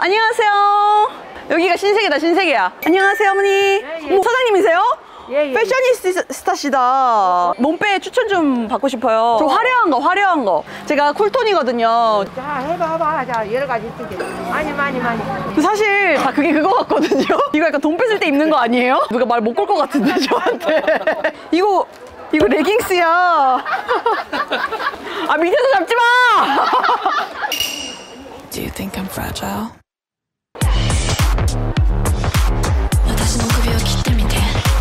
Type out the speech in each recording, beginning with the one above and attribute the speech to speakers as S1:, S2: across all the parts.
S1: 안녕하세요. 여기가 신세계다, 신세계야. 안녕하세요, 어머니.
S2: 예.
S1: 사장님이세요?
S2: 예.
S1: 패셔니스타시다. 몸빼 추천 좀 받고 싶어요. 좀 화려한 거. 제가 쿨톤이거든요.
S2: 자, 해봐. 자, 여러 가지 있지. 많이.
S1: 사실 다 그게 그거 같거든요. 이거 약간 돈 뺏을 때 입는 거 아니에요? 누가 말 못 걸 것 같은데, 저한테. 이거 레깅스야. 아, 밑에서 잡지 마!
S3: Do you think I'm fragile? 너 다시 눈곱이 없기 때문에.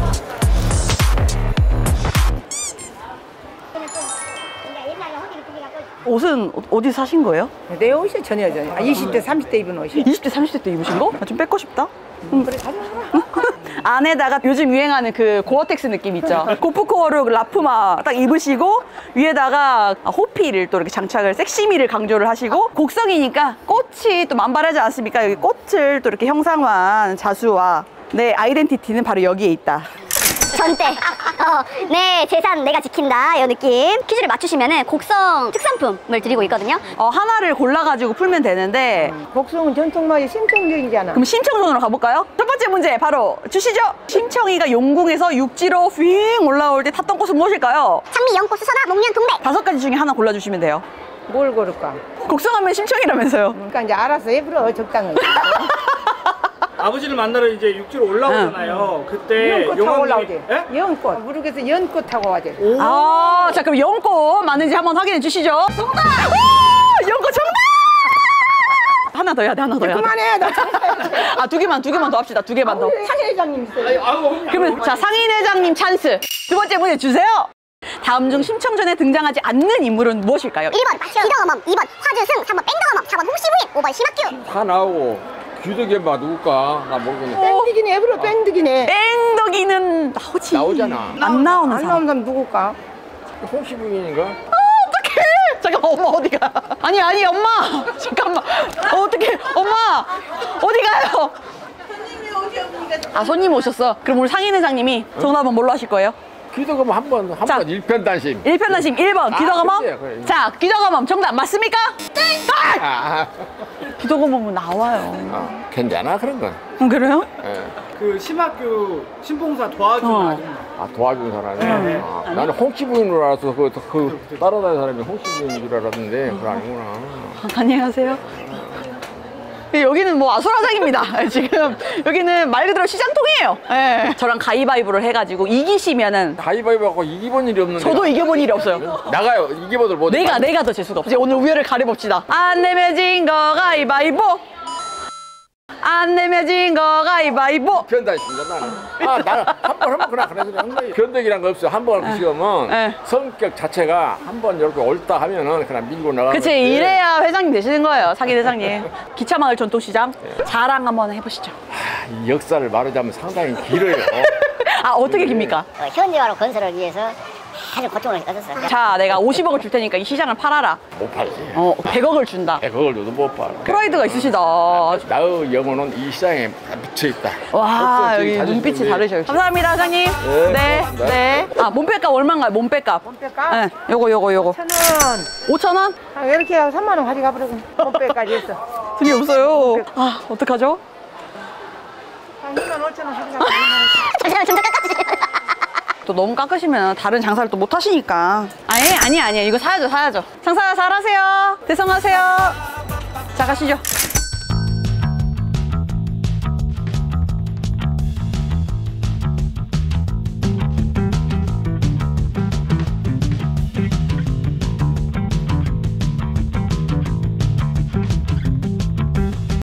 S1: 옷은 어디서 사신 거예요?
S2: 내 옷이 전혀져. 20대, 30대 입은 옷이.
S1: 20대, 30대 때 입으신 거? 좀 뺏고 싶다.
S2: 그래, 가져가.
S1: 안에다가 요즘 유행하는 그 고어텍스 느낌 있죠? 고프코어로 라프마 딱 입으시고 위에다가 호피를 또 이렇게 장착을, 섹시미를 강조를 하시고, 곡성이니까 꽃이 또 만발하지 않습니까? 여기 꽃을 또 이렇게 형상화한 자수와 내 아이덴티티는 바로 여기에 있다.
S4: 전대. 내 재산 내가 지킨다. 이 느낌. 퀴즈를 맞추시면은 곡성 특산품을 드리고 있거든요.
S1: 하나를 골라가지고 풀면 되는데,
S2: 곡성은 전통마이 신통적이잖아.
S1: 그럼 심청전으로 가볼까요? 첫 번째 문제 바로 주시죠. 심청이가 용궁에서 육지로 휙 올라올 때 탔던 꽃은 무엇일까요?
S4: 장미, 연꽃, 수선화, 목련, 동백.
S1: 5가지 중에 하나 골라주시면 돼요.
S2: 뭘 고를까?
S1: 곡성하면 심청이라면서요.
S2: 그러니까 이제 알아서 해버려, 적당히.
S5: 아버지를 만나러 이제 육지로 올라오잖아요. 그때
S2: 연꽃 타고 올라오지.
S5: 예?
S2: 연꽃. 무릎에서 연꽃 타고 와지.
S1: 아, 자, 그럼 연꽃 맞는지 한번 확인해 주시죠. 정답! 오! 연꽃 정답! 하나 더 해야 돼, 하나 더 해야 돼.
S2: 그만해, 나
S1: 아, 두 개만 더 합시다. 2개만 더.
S2: 상해 회장님 있어요.
S1: 그러면 자, 상인 회장님 찬스. 두 번째 문제 주세요. 다음 중 심청전에 등장하지 않는 인물은 무엇일까요?
S4: 1번 기덕어멈, 2번 화주승, 3번 뺑덕어멈, 4번 홍시부인, 5번 심학규.
S6: 다 나오고 귀덕이 봐 누굴까? 나 모르겠네.
S2: 뺑득이네, 해버려, 뺑득이네.
S1: 뺑덕이는 나오지.
S6: 나오잖아.
S1: 안 나오는
S2: 안
S1: 사람.
S2: 나오는 사람 누굴까?
S6: 홍시부인인가?
S1: 어떡해! 잠깐만, 엄마 어디가? 아니, 엄마! 잠깐만. 어떡해, 엄마! 어디 가요? 손님 오셨어. 그럼 우리 상인 회장님이 정답은 뭘로 하실 거예요?
S6: 귀덕은 한번
S1: 자.
S6: 일편단심.
S1: 일편단심 1번 기덕어멈.
S6: 그래.
S1: 자, 기덕어멈 정답 맞습니까?
S6: 아,
S1: 기덕어멈은 나와요.
S6: 괜찮아 그런 건.
S1: 그래요?
S6: 예.
S5: 그 심학교 신봉사 도와준 아줌마.
S6: 아 도와준 사람이. 아, 나는 홍시부인으로 알아서 그 따라다니는 사람이 홍시부인인 줄 알았는데 그건 아니구나.
S1: 안녕하세요. 여기는 뭐 아수라장입니다. 지금 여기는 말 그대로 시장통이에요. 예. 저랑 가위바위보를 해가지고 이기시면은
S6: 가위바위보 하고 이겨본 일이 없는데.
S1: 저도 이겨본 일이 없어요.
S6: 나가요. 이겨보들 못.
S1: 내가 더 재수가 없어. 오늘 우열을 가려봅시다. 안 내면 진 거 가위바위보. 안 내면 진 거 가위바위보.
S6: 편단심이다 나는. 나는 한번 그냥 그래서 한 거예요. 변덕이란 거 없어. 한 번 그 시험은
S1: 네.
S6: 성격 자체가 한 번 이렇게 옳다 하면은 그냥 밀고 나가는.
S1: 그치, 이래야 회장님 되시는 거예요. 사기 회장님. 기차마을 전통시장 자랑 한번 해보시죠.
S6: 이 역사를 말하자면 상당히 길어요.
S1: 어떻게 깁니까?
S4: 현지화로 건설을 위해서 아주 고통을 얻었어요.
S1: 자, 내가 50억을 줄 테니까 이 시장을 팔아라.
S6: 못 팔지.
S1: 100억을 준다.
S6: 그걸 줘도 못 팔아.
S1: 프라이드가 있으시다.
S6: 나의 영혼은 이 시장에 묻혀 있다.
S1: 와, 여기
S6: 자존심이.
S1: 눈빛이 다르셔요. 감사합니다, 회장님.
S6: 네, 고맙습니다.
S1: 네. 몸빼값 얼마인가요? 몸빼값.
S2: 몸빼값?
S1: 네, 요거.
S2: 1,000원.
S1: 5,000원?
S2: 이렇게 하고 3만 원 가져가버려. 몸빼까지 했어.
S1: 돈이 없어요. 어떡하죠?
S2: 25,000원 가져가.
S4: 잠시만요, 좀 더 깎아주세요.
S1: 또 너무 깎으시면 다른 장사를 또 못 하시니까. 아니야. 이거 사야죠. 장사 잘하세요. 대성하세요. 자, 가시죠.